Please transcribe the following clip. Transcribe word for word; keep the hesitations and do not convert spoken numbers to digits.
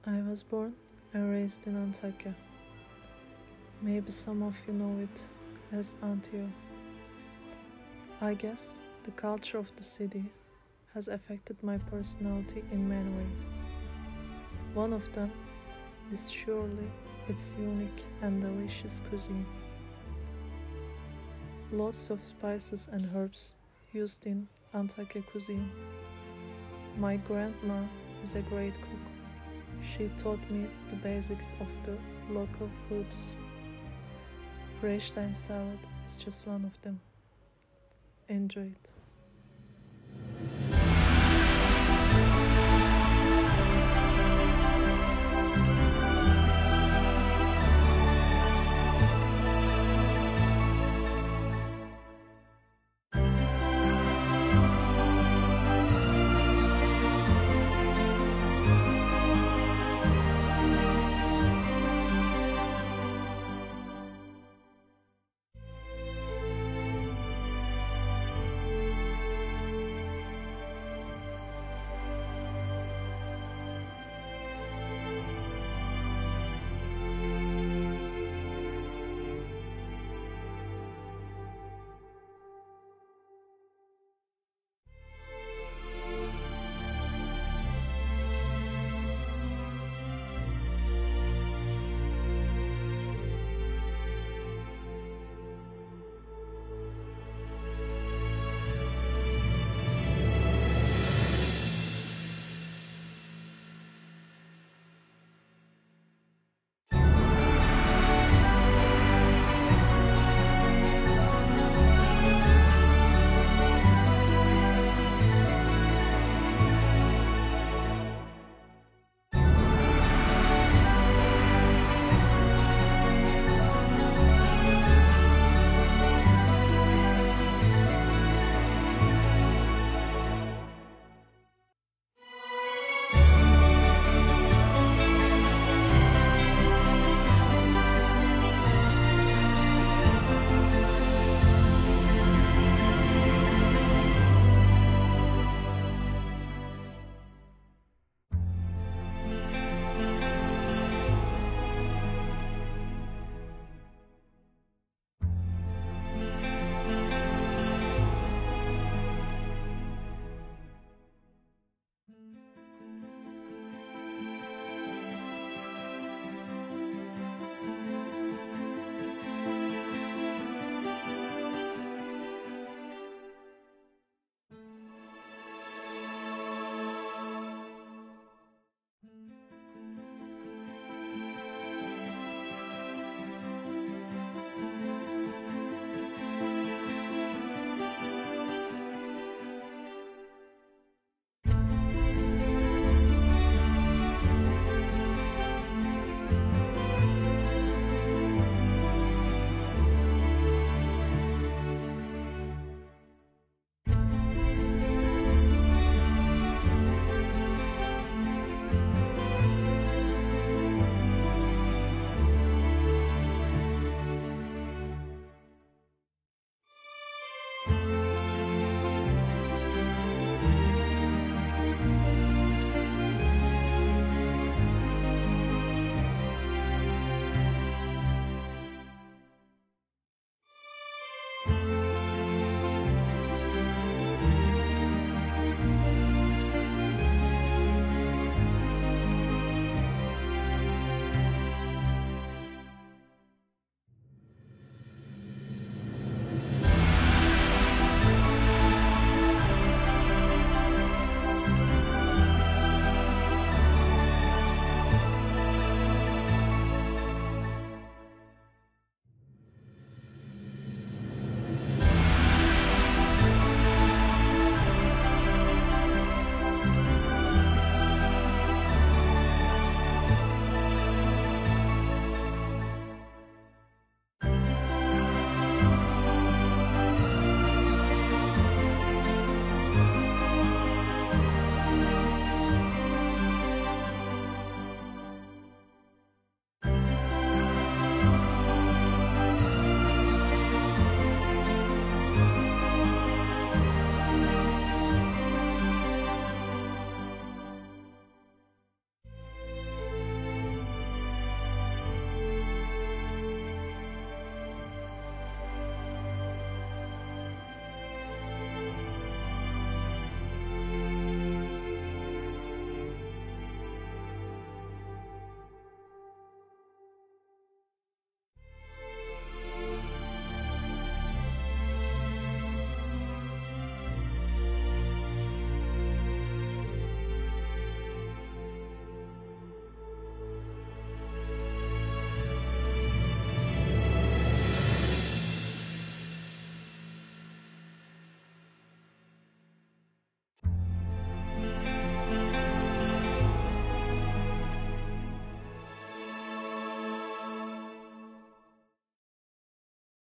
I was born and raised in Antakya. Maybe some of you know it as Antio. I guess the culture of the city has affected my personality in many ways. One of them is surely its unique and delicious cuisine. Lots of spices and herbs used in Antakya cuisine. My grandma is a great cook. She taught me the basics of the local foods. Fresh thyme salad is just one of them. Enjoy it.